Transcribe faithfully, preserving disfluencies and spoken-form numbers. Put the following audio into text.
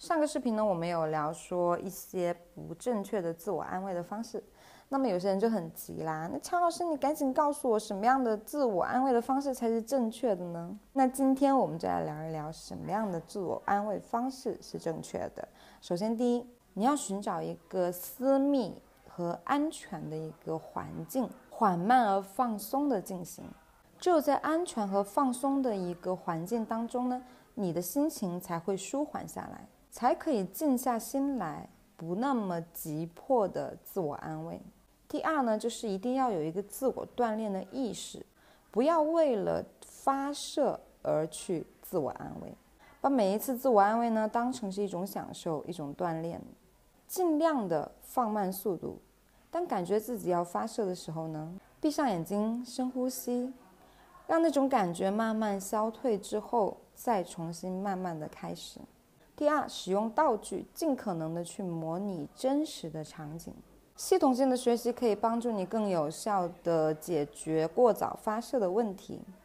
上个视频呢，我们有聊说一些不正确的自我安慰的方式。那么有些人就很急啦，那乔老师，你赶紧告诉我什么样的自我安慰的方式才是正确的呢？那今天我们就来聊一聊什么样的自我安慰方式是正确的。首先，第一，你要寻找一个私密和安全的一个环境，缓慢而放松的进行。只有在安全和放松的一个环境当中呢，你的心情才会舒缓下来，才可以静下心来，不那么急迫的自我安慰。第二呢，就是一定要有一个自我锻炼的意识，不要为了发射而去自我安慰，把每一次自我安慰呢当成是一种享受，一种锻炼，尽量的放慢速度。当感觉自己要发射的时候呢，闭上眼睛，深呼吸，让那种感觉慢慢消退之后，再重新慢慢的开始。第二，使用道具，尽可能的去模拟真实的场景。系统性的学习可以帮助你更有效的解决过早发射的问题。